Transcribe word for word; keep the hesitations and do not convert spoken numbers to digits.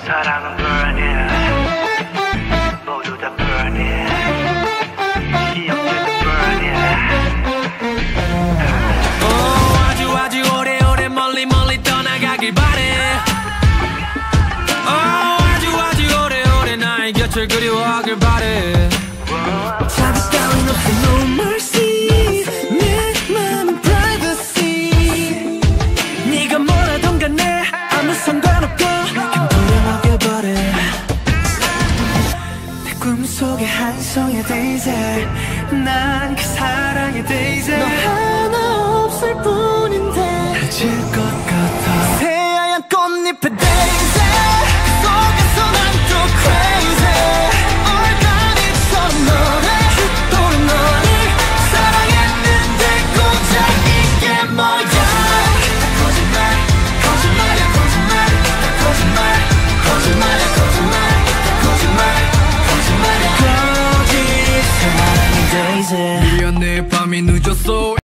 사랑은 burning 모두 다 burning 기억들도 burning oh, 아주 아주 오래오래 멀리 멀리 떠나가길 바래 oh, 아주 아주 오래오래 나의 곁을 그리워하길 바래 자기 따윈 없어 no mercy 내 맘은 privacy 네가 뭐라던 간에 아무 상관없고 그냥 돌아가길 바래 내 꿈속의 한 송이 daisy 난 그 사랑의 daisy 너 하나 없을 뿐인데 해질 것 같아 새하얀 꽃잎의 daisy 그 속에서 난 또 crazy organic처럼 너를 휘도는 너를 사랑했는데 고작 이게 뭐야 다 거짓말 거짓말이야 거짓말 다 거짓말 거짓말이야 거짓말 다 거짓말 거짓말이야 거짓 사랑의 daisy 미안해 밤이 늦었어